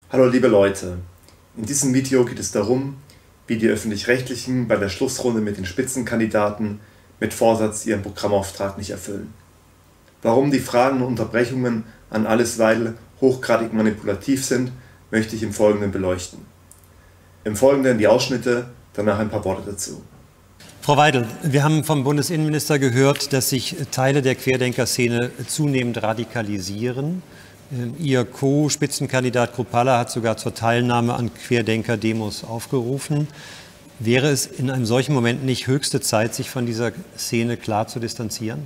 Hallo liebe Leute, in diesem Video geht es darum, wie die Öffentlich-Rechtlichen bei der Schlussrunde mit den Spitzenkandidaten mit Vorsatz ihren Programmauftrag nicht erfüllen. Warum die Fragen und Unterbrechungen an Allesweil hochgradig manipulativ sind, möchte ich im Folgenden beleuchten. Im Folgenden die Ausschnitte, danach ein paar Worte dazu. Frau Weidel, wir haben vom Bundesinnenminister gehört, dass sich Teile der Querdenkerszene zunehmend radikalisieren. Ihr Co-Spitzenkandidat Kruppalla hat sogar zur Teilnahme an Querdenker-Demos aufgerufen. Wäre es in einem solchen Moment nicht höchste Zeit, sich von dieser Szene klar zu distanzieren?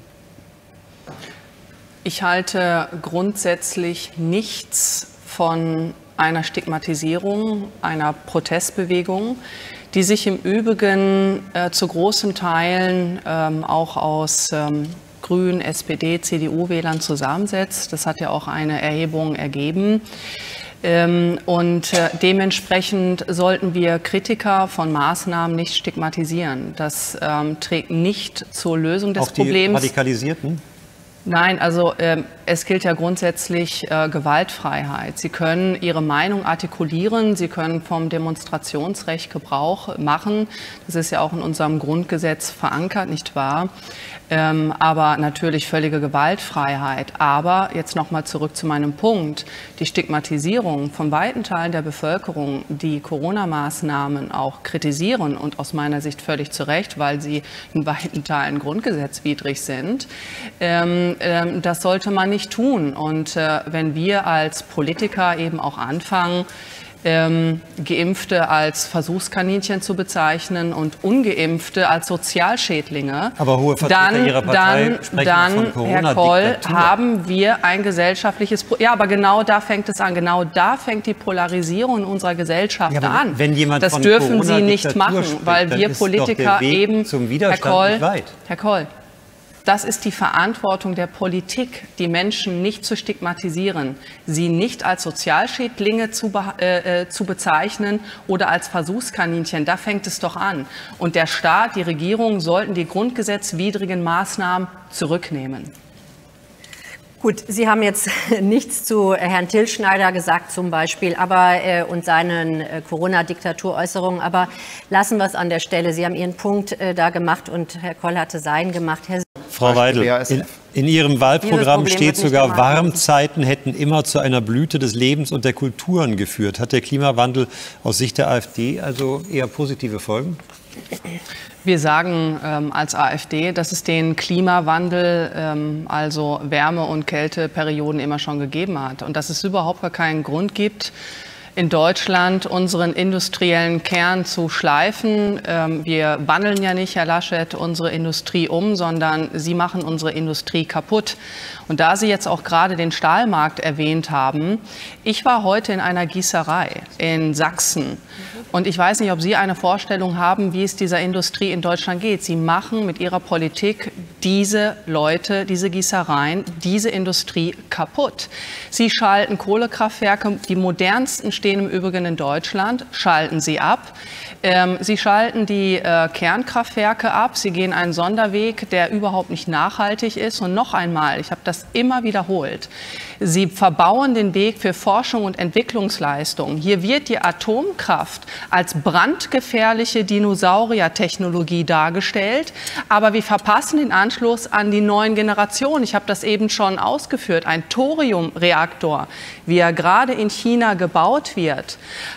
Ich halte grundsätzlich nichts von einer Stigmatisierung, einer Protestbewegung, die sich im Übrigen zu großen Teilen auch aus Grünen, SPD, CDU-Wählern zusammensetzt. Das hat ja auch eine Erhebung ergeben. Dementsprechend sollten wir Kritiker von Maßnahmen nicht stigmatisieren. Das trägt nicht zur Lösung des Problems. Auch die Radikalisierten? Nein, also es gilt ja grundsätzlich Gewaltfreiheit. Sie können Ihre Meinung artikulieren, Sie können vom Demonstrationsrecht Gebrauch machen. Das ist ja auch in unserem Grundgesetz verankert, nicht wahr? Aber natürlich völlige Gewaltfreiheit. Aber jetzt noch mal zurück zu meinem Punkt. Die Stigmatisierung von weiten Teilen der Bevölkerung, die Corona-Maßnahmen auch kritisieren und aus meiner Sicht völlig zu Recht, weil sie in weiten Teilen grundgesetzwidrig sind, das sollte man nicht tun. Und wenn wir als Politiker eben auch anfangen, Geimpfte als Versuchskaninchen zu bezeichnen und Ungeimpfte als Sozialschädlinge, aber hohe Vertreter Ihrer Partei sprechen von Corona-Diktatur. Herr Koll, haben wir ein gesellschaftliches Problem. Ja, aber genau da fängt es an. Genau da fängt die Polarisierung in unserer Gesellschaft an. Wenn jemand das von dürfen Sie nicht machen, spricht, weil wir Politiker eben, zum Widerstand nicht weit. Herr Koll, das ist die Verantwortung der Politik, die Menschen nicht zu stigmatisieren, sie nicht als Sozialschädlinge zu bezeichnen oder als Versuchskaninchen. Da fängt es doch an. Und der Staat, die Regierung sollten die grundgesetzwidrigen Maßnahmen zurücknehmen. Gut, Sie haben jetzt nichts zu Herrn Tilschneider gesagt zum Beispiel und seinen Corona-Diktatur-Äußerungen, aber lassen wir es an der Stelle. Sie haben Ihren Punkt da gemacht und Herr Koll hatte seinen gemacht. Frau Weidel, in Ihrem Wahlprogramm steht sogar, Warmzeiten hätten immer zu einer Blüte des Lebens und der Kulturen geführt. Hat der Klimawandel aus Sicht der AfD also eher positive Folgen? Wir sagen als AfD, dass es den Klimawandel, also Wärme- und Kälteperioden, immer schon gegeben hat und dass es überhaupt gar keinen Grund gibt, in Deutschland unseren industriellen Kern zu schleifen. Wir wandeln ja nicht, Herr Laschet, unsere Industrie um, sondern Sie machen unsere Industrie kaputt. Und da Sie jetzt auch gerade den Stahlmarkt erwähnt haben, ich war heute in einer Gießerei in Sachsen. Und ich weiß nicht, ob Sie eine Vorstellung haben, wie es dieser Industrie in Deutschland geht. Sie machen mit Ihrer Politik diese Leute, diese Gießereien, diese Industrie kaputt. Sie schalten Kohlekraftwerke, die modernsten stehen im Übrigen in Deutschland, schalten sie ab. Sie schalten die Kernkraftwerke ab. Sie gehen einen Sonderweg, der überhaupt nicht nachhaltig ist. Und noch einmal, ich habe das immer wiederholt, Sie verbauen den Weg für Forschung und Entwicklungsleistung. Hier wird die Atomkraft als brandgefährliche Dinosauriertechnologie dargestellt, aber wir verpassen den Anschluss an die neuen Generationen. Ich habe das eben schon ausgeführt. Ein Thoriumreaktor, wie er gerade in China gebaut wird.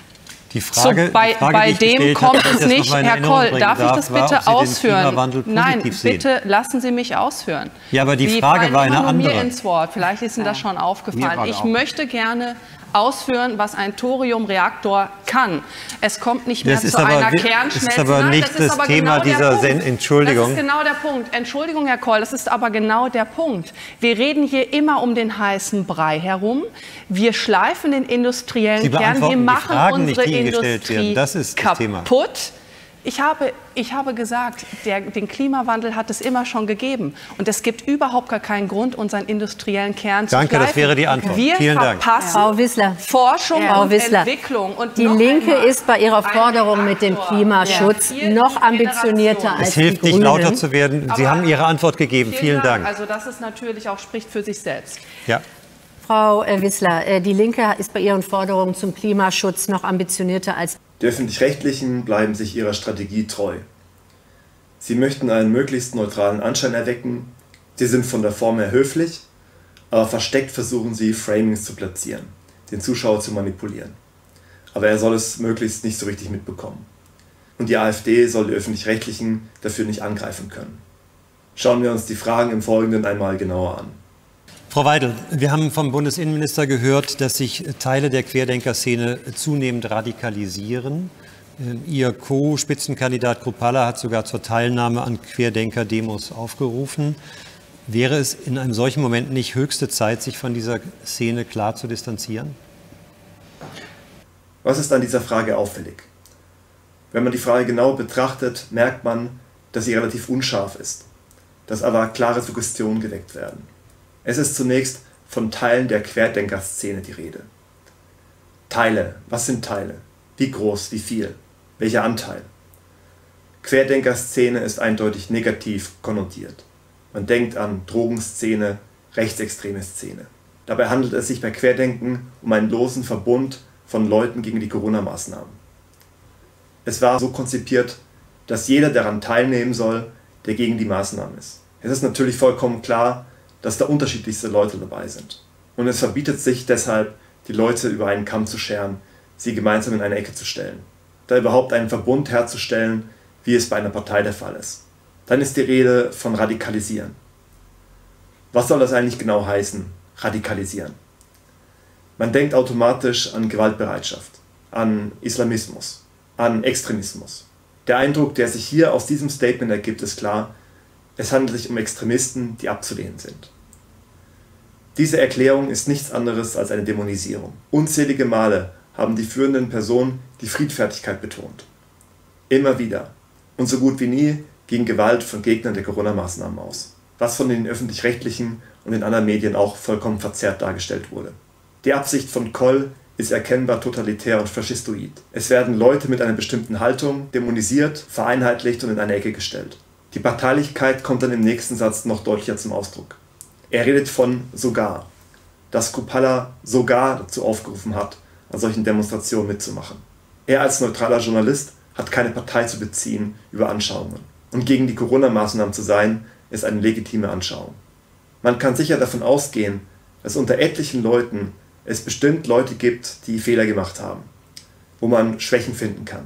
Bei dem kommt es nicht. Herr Koll, darf ich das bitte ausführen? Nein, bitte lassen Sie mich ausführen. Ja, aber die Frage war eine andere. Mir ins Wort. Vielleicht ist Ihnen das schon aufgefallen. Ich möchte gerne ausführen, was ein Thoriumreaktor kann. Es kommt nicht mehr zu einer Kernschmelze. Das ist aber nicht das Thema dieser Entschuldigung. Das ist genau der Punkt. Entschuldigung, Herr Koll, das ist aber genau der Punkt. Wir reden hier immer um den heißen Brei herum. Wir schleifen den industriellen Kern. Wir machen unsere Industrie kaputt. Ich habe gesagt, den Klimawandel hat es immer schon gegeben. Und es gibt überhaupt gar keinen Grund, unseren industriellen Kern zu schleifen. Danke, das wäre die Antwort. Vielen Dank. Frau Wissler, Forschung und Entwicklung. Und die Linke ist bei ihrer Forderung mit dem Klimaschutz noch ambitionierter als die Grünen. Es hilft nicht, lauter zu werden. Sie haben Ihre Antwort gegeben. Vielen Dank. Also das ist natürlich auch, spricht für sich selbst. Ja. Frau Wissler, die Linke ist bei ihren Forderungen zum Klimaschutz noch ambitionierter als die Öffentlich-Rechtlichen bleiben sich ihrer Strategie treu. Sie möchten einen möglichst neutralen Anschein erwecken. Sie sind von der Form her höflich, aber versteckt versuchen sie, Framings zu platzieren, den Zuschauer zu manipulieren. Aber er soll es möglichst nicht so richtig mitbekommen. Und die AfD soll die Öffentlich-Rechtlichen dafür nicht angreifen können. Schauen wir uns die Fragen im Folgenden einmal genauer an. Frau Weidel, wir haben vom Bundesinnenminister gehört, dass sich Teile der Querdenkerszene zunehmend radikalisieren. Ihr Co-Spitzenkandidat Kruppalla hat sogar zur Teilnahme an Querdenker-Demos aufgerufen. Wäre es in einem solchen Moment nicht höchste Zeit, sich von dieser Szene klar zu distanzieren? Was ist an dieser Frage auffällig? Wenn man die Frage genau betrachtet, merkt man, dass sie relativ unscharf ist, dass aber klare Suggestionen geweckt werden. Es ist zunächst von Teilen der Querdenker-Szene die Rede. Teile, was sind Teile? Wie groß, wie viel? Welcher Anteil? Querdenker-Szene ist eindeutig negativ konnotiert. Man denkt an Drogenszene, rechtsextreme Szene. Dabei handelt es sich bei Querdenken um einen losen Verbund von Leuten gegen die Corona-Maßnahmen. Es war so konzipiert, dass jeder daran teilnehmen soll, der gegen die Maßnahmen ist. Es ist natürlich vollkommen klar, dass da unterschiedlichste Leute dabei sind. Und es verbietet sich deshalb, die Leute über einen Kamm zu scheren, sie gemeinsam in eine Ecke zu stellen. Da überhaupt einen Verbund herzustellen, wie es bei einer Partei der Fall ist. Dann ist die Rede von Radikalisieren. Was soll das eigentlich genau heißen, radikalisieren? Man denkt automatisch an Gewaltbereitschaft, an Islamismus, an Extremismus. Der Eindruck, der sich hier aus diesem Statement ergibt, ist klar, es handelt sich um Extremisten, die abzulehnen sind. Diese Erklärung ist nichts anderes als eine Dämonisierung. Unzählige Male haben die führenden Personen die Friedfertigkeit betont. Immer wieder und so gut wie nie gegen Gewalt von Gegnern der Corona-Maßnahmen aus, was von den Öffentlich-Rechtlichen und den anderen Medien auch vollkommen verzerrt dargestellt wurde. Die Absicht von Koll ist erkennbar totalitär und faschistoid. Es werden Leute mit einer bestimmten Haltung dämonisiert, vereinheitlicht und in eine Ecke gestellt. Die Parteilichkeit kommt dann im nächsten Satz noch deutlicher zum Ausdruck. Er redet von sogar, dass Kruppalla sogar dazu aufgerufen hat, an solchen Demonstrationen mitzumachen. Er als neutraler Journalist hat keine Partei zu beziehen über Anschauungen. Und gegen die Corona-Maßnahmen zu sein, ist eine legitime Anschauung. Man kann sicher davon ausgehen, dass unter etlichen Leuten es bestimmt Leute gibt, die Fehler gemacht haben, wo man Schwächen finden kann.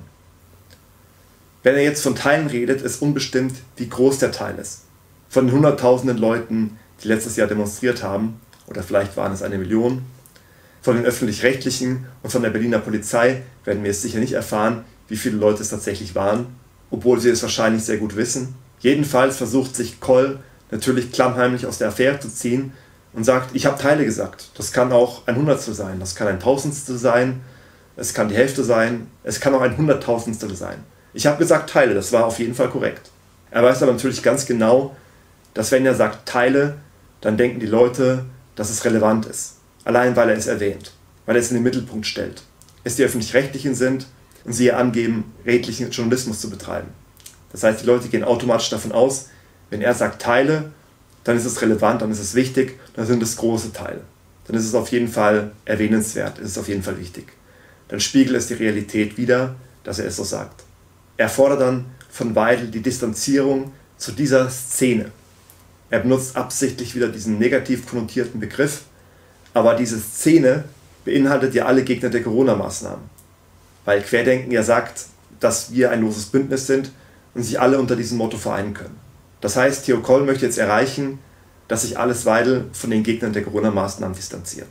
Wenn er jetzt von Teilen redet, ist unbestimmt, wie groß der Teil ist. Von den Hunderttausenden Leuten, die letztes Jahr demonstriert haben, oder vielleicht waren es 1 Million, von den Öffentlich-Rechtlichen und von der Berliner Polizei werden wir es sicher nicht erfahren, wie viele Leute es tatsächlich waren, obwohl sie es wahrscheinlich sehr gut wissen. Jedenfalls versucht sich Koll natürlich klammheimlich aus der Affäre zu ziehen und sagt, ich habe Teile gesagt. Das kann auch ein Hundertstel sein, das kann ein Tausendstel sein, es kann die Hälfte sein, es kann auch ein Hunderttausendstel sein. Ich habe gesagt Teile, das war auf jeden Fall korrekt. Er weiß aber natürlich ganz genau, dass wenn er sagt Teile, dann denken die Leute, dass es relevant ist. Allein weil er es erwähnt, weil er es in den Mittelpunkt stellt. Es die Öffentlich-Rechtlichen sind und sie angeben, redlichen Journalismus zu betreiben. Das heißt, die Leute gehen automatisch davon aus, wenn er sagt Teile, dann ist es relevant, dann ist es wichtig, dann sind es große Teile. Dann ist es auf jeden Fall erwähnenswert, ist es auf jeden Fall wichtig. Dann spiegelt es die Realität wider, dass er es so sagt. Er fordert dann von Weidel die Distanzierung zu dieser Szene. Er benutzt absichtlich wieder diesen negativ konnotierten Begriff, aber diese Szene beinhaltet ja alle Gegner der Corona-Maßnahmen. Weil Querdenken ja sagt, dass wir ein loses Bündnis sind und sich alle unter diesem Motto vereinen können. Das heißt, Theo Koll möchte jetzt erreichen, dass sich Alice Weidel von den Gegnern der Corona-Maßnahmen distanziert.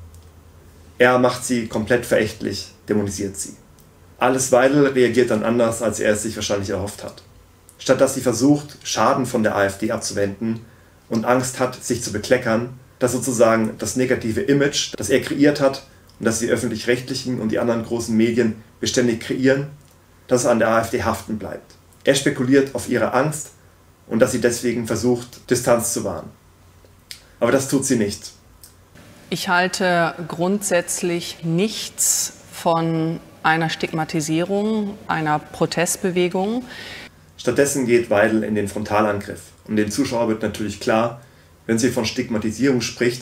Er macht sie komplett verächtlich, dämonisiert sie. Alice Weidel reagiert dann anders, als er es sich wahrscheinlich erhofft hat. Statt dass sie versucht, Schaden von der AfD abzuwenden und Angst hat, sich zu bekleckern, dass sozusagen das negative Image, das er kreiert hat und das die Öffentlich-Rechtlichen und die anderen großen Medien beständig kreieren, dass es an der AfD haften bleibt. Er spekuliert auf ihre Angst und dass sie deswegen versucht, Distanz zu wahren. Aber das tut sie nicht. Ich halte grundsätzlich nichts von einer Stigmatisierung, einer Protestbewegung. Stattdessen geht Weidel in den Frontalangriff. Und dem Zuschauer wird natürlich klar, wenn sie von Stigmatisierung spricht,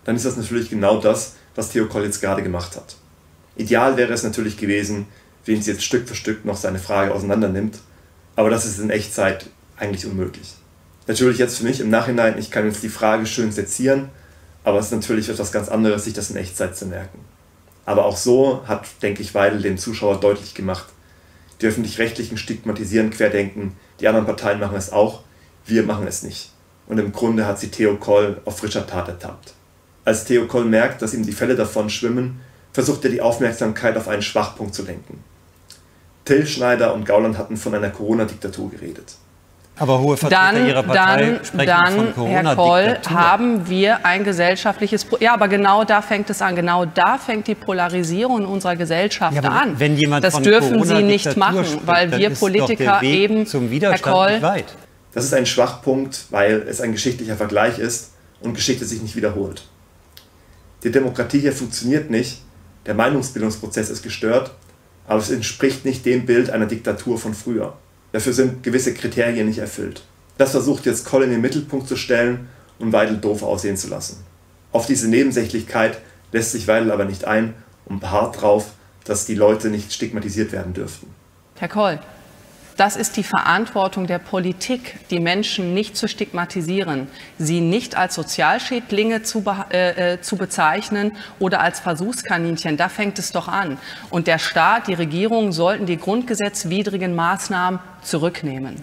dann ist das natürlich genau das, was Theo Koll jetzt gerade gemacht hat. Ideal wäre es natürlich gewesen, wenn sie jetzt Stück für Stück noch seine Frage auseinander nimmt, aber das ist in Echtzeit eigentlich unmöglich. Natürlich jetzt für mich im Nachhinein, ich kann jetzt die Frage schön sezieren, aber es ist natürlich etwas ganz anderes, sich das in Echtzeit zu merken. Aber auch so hat, denke ich, Weidel dem Zuschauer deutlich gemacht, die Öffentlich-Rechtlichen stigmatisieren Querdenken, die anderen Parteien machen es auch, wir machen es nicht. Und im Grunde hat sie Theo Koll auf frischer Tat ertappt. Als Theo Koll merkt, dass ihm die Fälle davon schwimmen, versucht er die Aufmerksamkeit auf einen Schwachpunkt zu lenken. Till Schneider und Gauland hatten von einer Corona-Diktatur geredet. Aber hohe Vertreter Ihrer Partei sprechen von Corona-Diktatur. Herr Koll, haben wir ein gesellschaftliches... Ja, aber genau da fängt es an. Genau da fängt die Polarisierung in unserer Gesellschaft an. Wenn jemand das von dürfen Sie nicht machen, spricht, weil wir Politiker eben... zum Widerstand Herr Koll, nicht weit. Das ist ein Schwachpunkt, weil es ein geschichtlicher Vergleich ist und Geschichte sich nicht wiederholt. Die Demokratie hier funktioniert nicht, der Meinungsbildungsprozess ist gestört, aber es entspricht nicht dem Bild einer Diktatur von früher. Dafür sind gewisse Kriterien nicht erfüllt. Das versucht jetzt Koll in den Mittelpunkt zu stellen und Weidel doof aussehen zu lassen. Auf diese Nebensächlichkeit lässt sich Weidel aber nicht ein und beharrt darauf, dass die Leute nicht stigmatisiert werden dürften. Herr Koll, das ist die Verantwortung der Politik, die Menschen nicht zu stigmatisieren, sie nicht als Sozialschädlinge zu bezeichnen oder als Versuchskaninchen. Da fängt es doch an. Und der Staat, die Regierung sollten die grundgesetzwidrigen Maßnahmen zurücknehmen.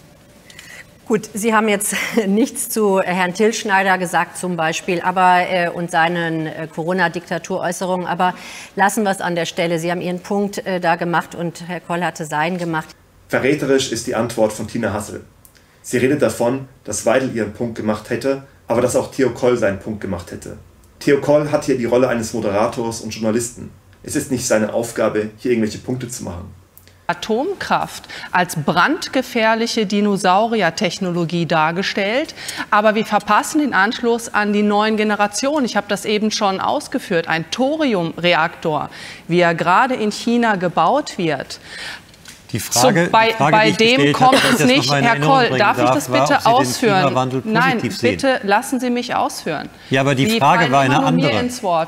Gut, Sie haben jetzt nichts zu Herrn Till Schneider gesagt zum Beispiel und seinen Corona-Diktatur-Äußerungen, aber lassen wir es an der Stelle. Sie haben Ihren Punkt da gemacht und Herr Koll hatte seinen gemacht. Verräterisch ist die Antwort von Tina Hassel. Sie redet davon, dass Weidel ihren Punkt gemacht hätte, aber dass auch Theo Koll seinen Punkt gemacht hätte. Theo Koll hat hier die Rolle eines Moderators und Journalisten. Es ist nicht seine Aufgabe, hier irgendwelche Punkte zu machen. Atomkraft als brandgefährliche Dinosauriertechnologie dargestellt, aber wir verpassen den Anschluss an die neuen Generationen. Ich habe das eben schon ausgeführt. Ein Thoriumreaktor, wie er gerade in China gebaut wird. Die Frage, bei dem kommt es nicht. Herr Koll, darf ich das bitte ausführen? Nein, bitte lassen Sie mich ausführen. Ja, aber die Frage war eine andere.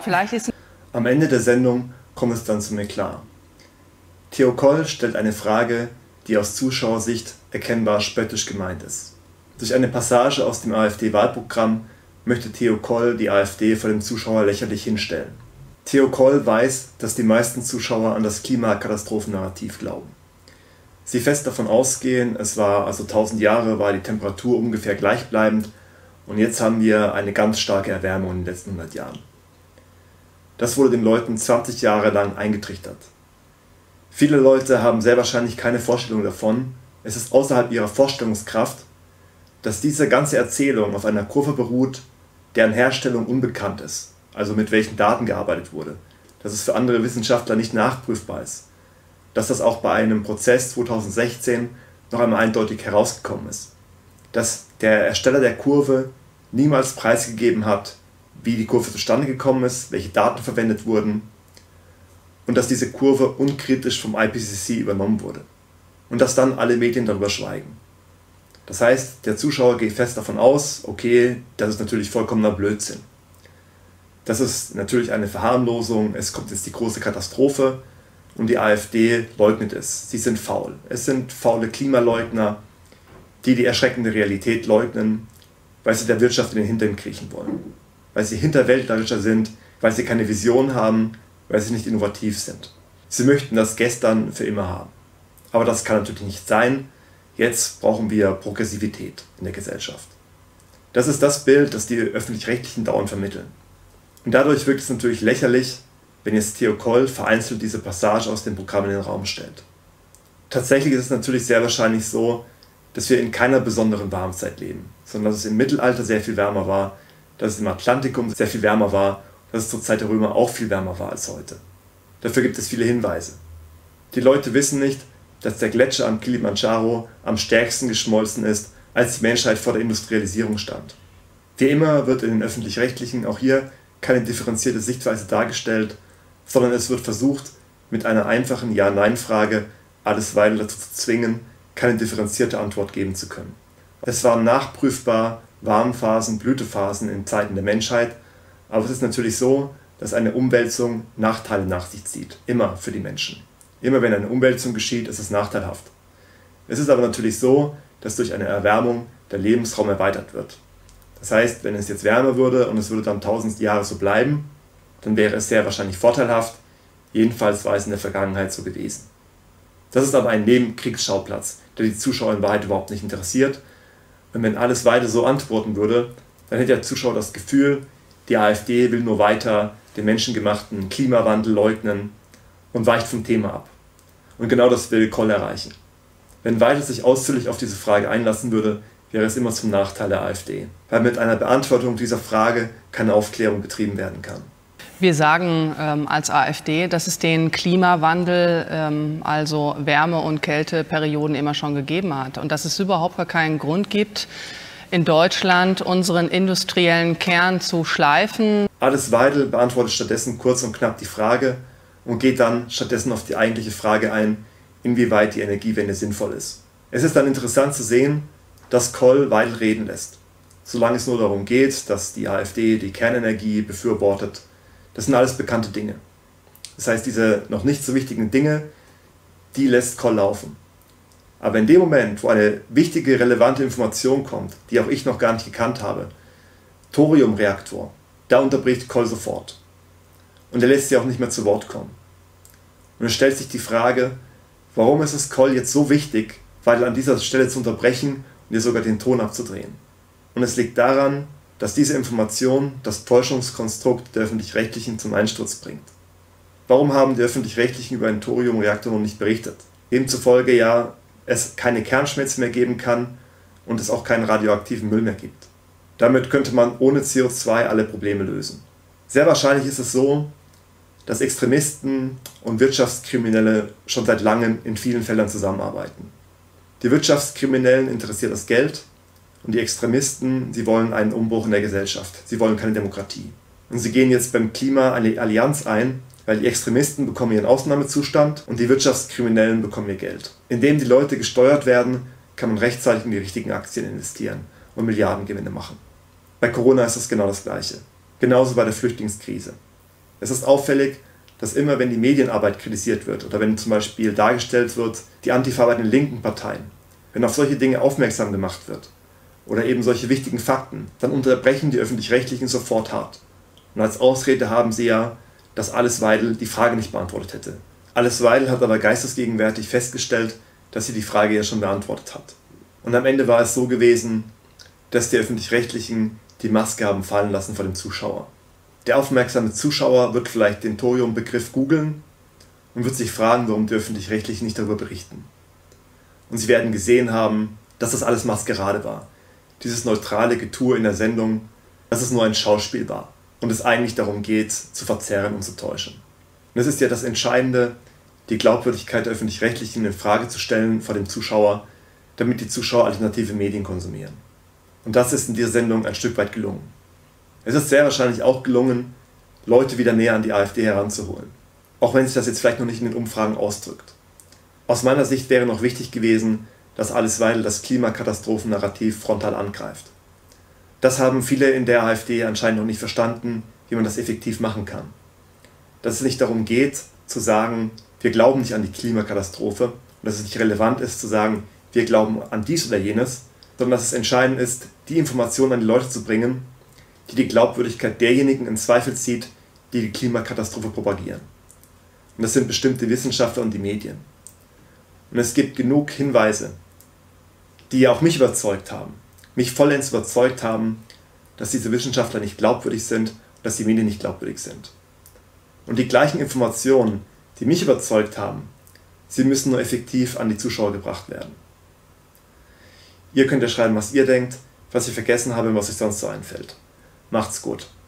Am Ende der Sendung kommt es dann zu mir klar. Theo Koll stellt eine Frage, die aus Zuschauersicht erkennbar spöttisch gemeint ist. Durch eine Passage aus dem AfD-Wahlprogramm möchte Theo Koll die AfD vor dem Zuschauer lächerlich hinstellen. Theo Koll weiß, dass die meisten Zuschauer an das Klimakatastrophen-Narrativ glauben. Sie fest davon ausgehen, es war also 1000 Jahre, war die Temperatur ungefähr gleichbleibend und jetzt haben wir eine ganz starke Erwärmung in den letzten 100 Jahren. Das wurde den Leuten 20 Jahre lang eingetrichtert. Viele Leute haben sehr wahrscheinlich keine Vorstellung davon, es ist außerhalb ihrer Vorstellungskraft, dass diese ganze Erzählung auf einer Kurve beruht, deren Herstellung unbekannt ist, also mit welchen Daten gearbeitet wurde, dass es für andere Wissenschaftler nicht nachprüfbar ist, dass das auch bei einem Prozess 2016 noch einmal eindeutig herausgekommen ist, dass der Ersteller der Kurve niemals preisgegeben hat, wie die Kurve zustande gekommen ist, welche Daten verwendet wurden und dass diese Kurve unkritisch vom IPCC übernommen wurde und dass dann alle Medien darüber schweigen. Das heißt, der Zuschauer geht fest davon aus, okay, das ist natürlich vollkommener Blödsinn. Das ist natürlich eine Verharmlosung, es kommt jetzt die große Katastrophe und die AfD leugnet es. Sie sind faul. Es sind faule Klimaleugner, die erschreckende Realität leugnen, weil sie der Wirtschaft in den Hintern kriechen wollen. Weil sie hinterwäldlerischer sind, weil sie keine Vision haben, weil sie nicht innovativ sind. Sie möchten das Gestern für immer haben. Aber das kann natürlich nicht sein. Jetzt brauchen wir Progressivität in der Gesellschaft. Das ist das Bild, das die Öffentlich-Rechtlichen dauernd vermitteln. Und dadurch wirkt es natürlich lächerlich, wenn jetzt Theo Koll vereinzelt diese Passage aus dem Programm in den Raum stellt. Tatsächlich ist es natürlich sehr wahrscheinlich so, dass wir in keiner besonderen Warmzeit leben, sondern dass es im Mittelalter sehr viel wärmer war, dass es im Atlantikum sehr viel wärmer war, dass es zur Zeit der Römer auch viel wärmer war als heute. Dafür gibt es viele Hinweise. Die Leute wissen nicht, dass der Gletscher am Kilimanjaro am stärksten geschmolzen ist, als die Menschheit vor der Industrialisierung stand. Wie immer wird in den Öffentlich-Rechtlichen auch hier keine differenzierte Sichtweise dargestellt, sondern es wird versucht, mit einer einfachen Ja-Nein-Frage alles Weidel dazu zu zwingen, keine differenzierte Antwort geben zu können. Es waren nachprüfbar Warmphasen, Blütephasen in Zeiten der Menschheit, Aber es ist natürlich so, dass eine Umwälzung Nachteile nach sich zieht. Immer für die Menschen. Immer wenn eine Umwälzung geschieht, ist es nachteilhaft. Es ist aber natürlich so, dass durch eine Erwärmung der Lebensraum erweitert wird. Das heißt, wenn es jetzt wärmer würde und es würde dann 1000 Jahre so bleiben, dann wäre es sehr wahrscheinlich vorteilhaft. Jedenfalls war es in der Vergangenheit so gewesen. Das ist aber ein Nebenkriegsschauplatz, der die Zuschauer in Wahrheit überhaupt nicht interessiert. Und wenn alles weiter so antworten würde, dann hätte der Zuschauer das Gefühl, die AfD will nur weiter den menschengemachten Klimawandel leugnen und weicht vom Thema ab. Und genau das will Koll erreichen. Wenn Weidel sich ausführlich auf diese Frage einlassen würde, wäre es immer zum Nachteil der AfD, weil mit einer Beantwortung dieser Frage keine Aufklärung betrieben werden kann. Wir sagen als AfD, dass es den Klimawandel, also Wärme- und Kälteperioden immer schon gegeben hat und dass es überhaupt gar keinen Grund gibt, in Deutschland unseren industriellen Kern zu schleifen. Alice Weidel beantwortet stattdessen kurz und knapp die Frage und geht dann stattdessen auf die eigentliche Frage ein, inwieweit die Energiewende sinnvoll ist. Es ist dann interessant zu sehen, dass Koll Weidel reden lässt. Solange es nur darum geht, dass die AfD die Kernenergie befürwortet, das sind alles bekannte Dinge. Das heißt, diese noch nicht so wichtigen Dinge, die lässt Koll laufen. Aber in dem Moment, wo eine wichtige, relevante Information kommt, die auch ich noch gar nicht gekannt habe, Thoriumreaktor, da unterbricht Koll sofort. Und er lässt sie auch nicht mehr zu Wort kommen. Und es stellt sich die Frage, warum ist es Koll jetzt so wichtig, Weidel an dieser Stelle zu unterbrechen und ihr sogar den Ton abzudrehen? Und es liegt daran, dass diese Information das Täuschungskonstrukt der Öffentlich-Rechtlichen zum Einsturz bringt. Warum haben die Öffentlich-Rechtlichen über einen Thoriumreaktor noch nicht berichtet? Demzufolge ja es keine Kernschmelze mehr geben kann und es auch keinen radioaktiven Müll mehr gibt. Damit könnte man ohne CO2 alle Probleme lösen. Sehr wahrscheinlich ist es so, dass Extremisten und Wirtschaftskriminelle schon seit langem in vielen Fällen zusammenarbeiten. Die Wirtschaftskriminellen interessiert das Geld und die Extremisten, sie wollen einen Umbruch in der Gesellschaft. Sie wollen keine Demokratie. Und sie gehen jetzt beim Klima eine Allianz ein, weil die Extremisten bekommen ihren Ausnahmezustand und die Wirtschaftskriminellen bekommen ihr Geld. Indem die Leute gesteuert werden, kann man rechtzeitig in die richtigen Aktien investieren und Milliardengewinne machen. Bei Corona ist es genau das Gleiche. Genauso bei der Flüchtlingskrise. Es ist auffällig, dass immer wenn die Medienarbeit kritisiert wird oder wenn zum Beispiel dargestellt wird, die Antifa bei den linken Parteien, wenn auf solche Dinge aufmerksam gemacht wird oder eben solche wichtigen Fakten, dann unterbrechen die Öffentlich-Rechtlichen sofort hart. Und als Ausrede haben sie ja, dass Alice Weidel die Frage nicht beantwortet hätte. Alice Weidel hat aber geistesgegenwärtig festgestellt, dass sie die Frage ja schon beantwortet hat. Und am Ende war es so gewesen, dass die Öffentlich-Rechtlichen die Maske haben fallen lassen vor dem Zuschauer. Der aufmerksame Zuschauer wird vielleicht den Thorium-Begriff googeln und wird sich fragen, warum die Öffentlich-Rechtlichen nicht darüber berichten. Und sie werden gesehen haben, dass das alles Maskerade war. Dieses neutrale Getue in der Sendung, dass es nur ein Schauspiel war und es eigentlich darum geht, zu verzerren und zu täuschen. Und es ist ja das Entscheidende, die Glaubwürdigkeit der Öffentlich-Rechtlichen in Frage zu stellen vor dem Zuschauer, damit die Zuschauer alternative Medien konsumieren. Und das ist in dieser Sendung ein Stück weit gelungen. Es ist sehr wahrscheinlich auch gelungen, Leute wieder näher an die AfD heranzuholen. Auch wenn sich das jetzt vielleicht noch nicht in den Umfragen ausdrückt. Aus meiner Sicht wäre noch wichtig gewesen, dass Alice Weidel das Klimakatastrophen-Narrativ frontal angreift. Das haben viele in der AfD anscheinend noch nicht verstanden, wie man das effektiv machen kann. Dass es nicht darum geht, zu sagen, wir glauben nicht an die Klimakatastrophe und dass es nicht relevant ist, zu sagen, wir glauben an dies oder jenes, sondern dass es entscheidend ist, die Informationen an die Leute zu bringen, die die Glaubwürdigkeit derjenigen in Zweifel zieht, die die Klimakatastrophe propagieren. Und das sind bestimmte Wissenschaftler und die Medien. Und es gibt genug Hinweise, die auch mich überzeugt haben, mich vollends überzeugt haben, dass diese Wissenschaftler nicht glaubwürdig sind und dass die Medien nicht glaubwürdig sind. Und die gleichen Informationen, die mich überzeugt haben, sie müssen nur effektiv an die Zuschauer gebracht werden. Ihr könnt ja schreiben, was ihr denkt, was ich vergessen habe und was euch sonst so einfällt. Macht's gut.